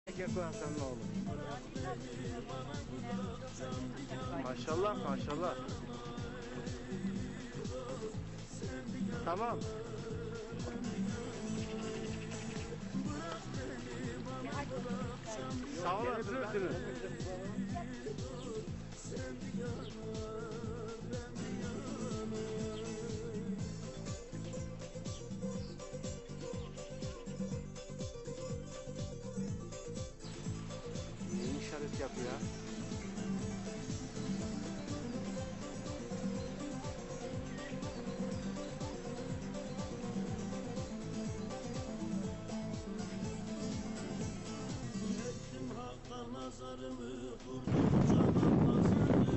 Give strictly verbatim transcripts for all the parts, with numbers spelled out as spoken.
Erkek Hasan ne olur? Maşallah maşallah. Tamam. Sağ olasınız. Ne işaret yapıyor? Ettim hakka nazarımı, vurdum canan nazarımı.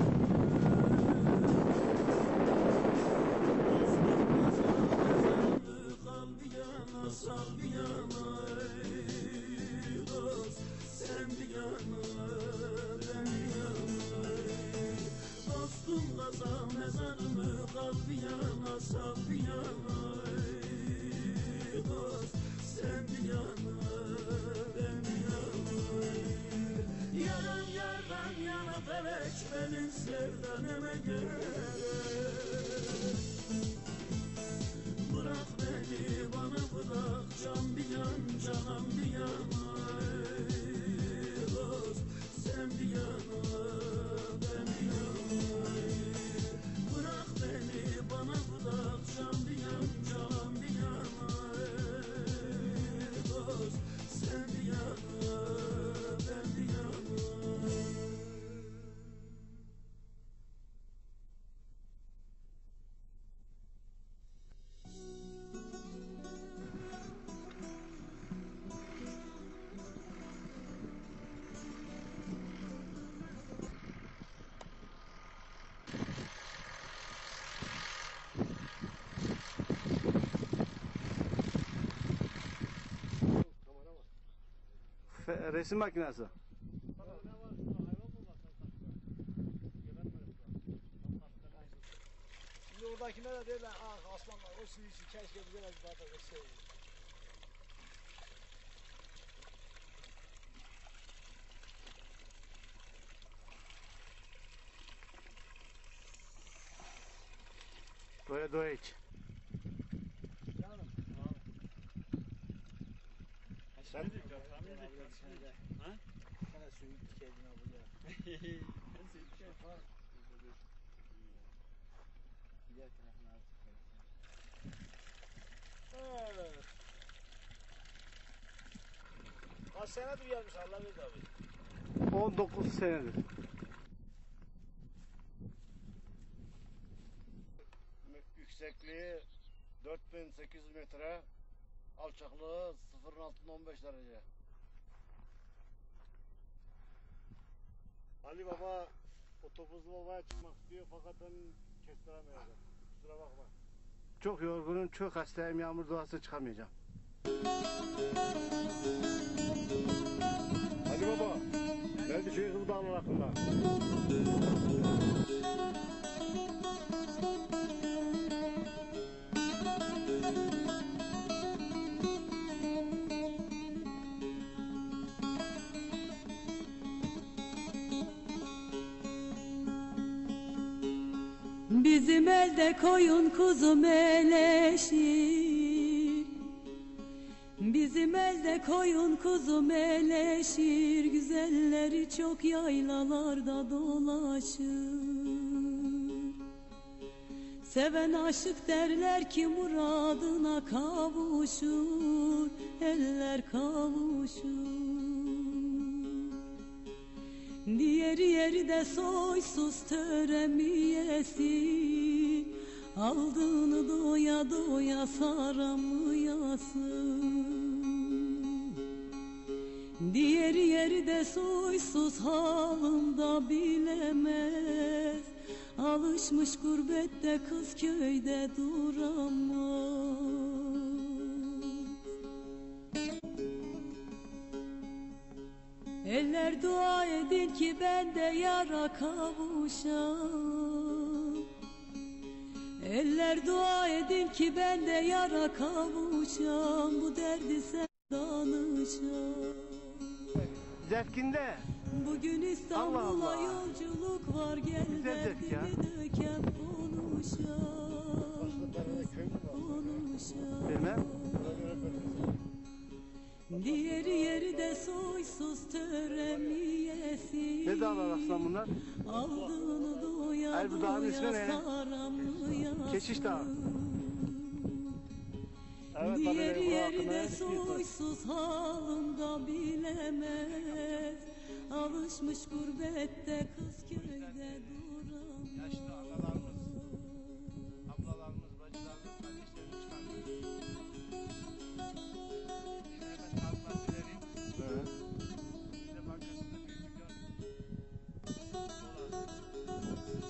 Bastım nazarımı, kalbi yana, sal bir yana. Ey dost, sen bir yana, ben bir yana. Dostum kazan mezarımı, kalbi yana, sal bir yana. Ey dost, sen bir yana, ben bir yana. Yaran yardan yana felek, benim sevdaneme göre. Bırak beni, bana bırak, can bir yan, canan bir yana. Ey dost, sen bir yana, ben bir yana. Bırak beni, bana bırak, can bir yan, canan bir yana. Ey dost, sen bir yana, ben bir yana. Fe- resim makinesi. Şimdi oradakilere derler, ah aslanlar o suyu için keşke bize de bir bardak etseydi. Doya doya iç. Canım. Sen de gel, tahmin edin. Ha? Sana suyu kendine buraya. Ben sevdim. Gider tarafına artık. Evet. Kaç senedir gelmiş Allah bilir abi. on dokuz senedir. Yüksekliği dört bin sekiz yüz metre, alçaklığı sıfırın altında on beş derece. Ali Baba otobüslü babaya çıkmak istiyor fakat ben kestiremeyeceğim. Kusura bakma. Çok yorgunum, çok hastayım. Yağmur duası çıkamayacağım. Ali Baba, ne düşünüyorsun bu dağlar hakkında? Bizim elde koyun kuzu meleşir. Bizim elde koyun kuzu meleşir. Güzelleri çok yaylalarda dolaşır. Seven aşık derler ki muradına kavuşur. Eller kavuşur. Diğeri yeri de soysuz töremiyesi. Aldığını doya doya saramıyasın. Diğeri yeri de soysuz halında bilemez. Alışmış gurbette kız köyde duramaz. Eller dua edin ki ben de yara kavuşam. Eller dua edin ki ben de yara kavuşam. Bu derdi sen danışam. Zevkinde. Bugün İstanbul'a Allah Allah. yolculuk var, gel Güzel zevk ya. derdimi döken konuşalım. Başka derede köy mü var? Konuşalım. Bilmem. Buna göre bölgesi. Diğeri yeri de soysuz töremiyesi. Ne dağlar aslan bunlar? Aldığını doya Ay, bu dağın ismi doya ne? saramlıya. Keşiş Dağı. Evet, Diğer tabii, bu yeri hakkında de en büyük var. soysuz halında bilemez. Alışmış gurbette kız köyde duramaz. Yaşlı analarımız, ablalarımız, bacılarımız, kardeşlerimiz çıkarmıyor. Hemen talimat vereyim. Evet. Yine bankasında bir milyon dolar.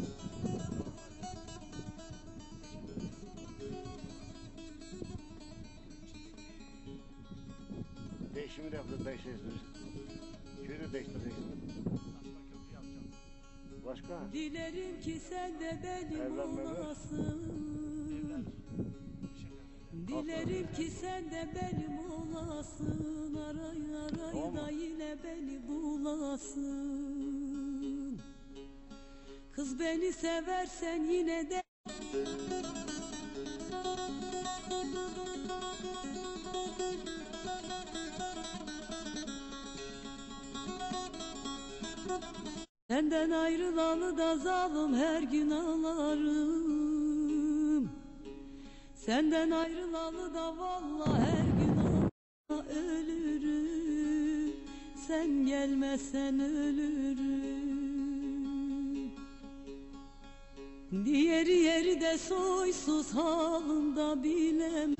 Değişimi de yaptı, değiştirdi. Köyü değiştireceksin. Asma köprü yapacağım. Başka? Dilerim ki sen de benim Evlenme mi? olasın. Evler. Bir şeyler evler. Dilerim ki sen de benim olasın. Aray aray Tamam da mı? yine beni bulasın. Kız beni seversen yine de senden ayrılalı da zalim her gün ağlarım. Senden ayrılalı da vallahi her gün ağla ölürüm. Sen gelmezsen ölürüm. Diğeri yeri de soysuz halında bilem.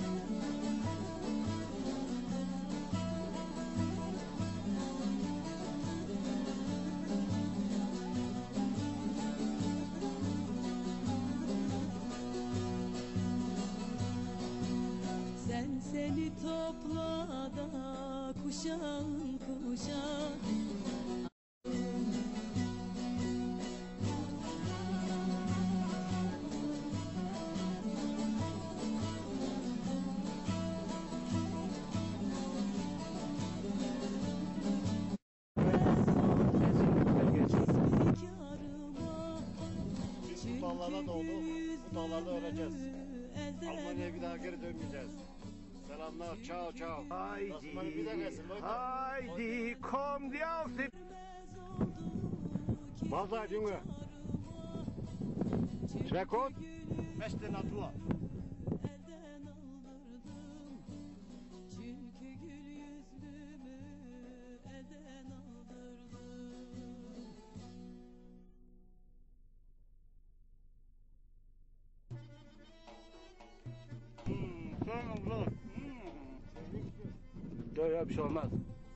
Sen seni topla da kuşağın kuşağı. Biz bu dağlarda doğduk, bu dağlarda öleceğiz. Almanya'ya bir daha geri dönmeyeceğiz. Selamlar, ciao ciao. Osman'ı bir de Haydi. gelsin, Leute. Haydi. Kom die auf die... Vallahi Junge. Schwerkot? Beste Natur. Elden aldırdım. Çünkü gül yüzlümü elden aldırdım. Hmm, son oldu. Hmm. Yok yok bir şey olmaz.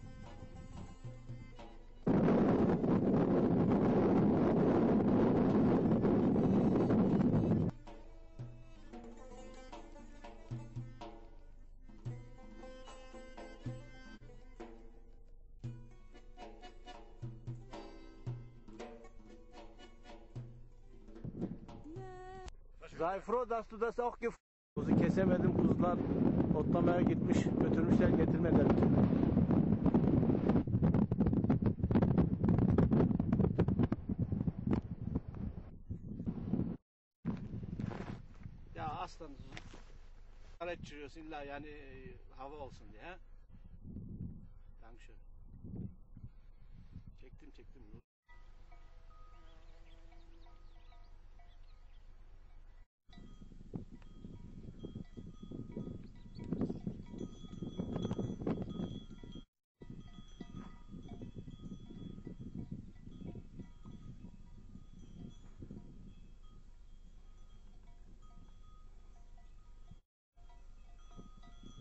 Sei froh, dass du das auch gefunden hast. Kuzu kesemedim, kuzular otlamaya gitmiş, götürmüşler, getirmediler. Ya aslan, alet çürüyorsun illa yani e, hava olsun diye. Ha? Dankeschön. Çektim çektim.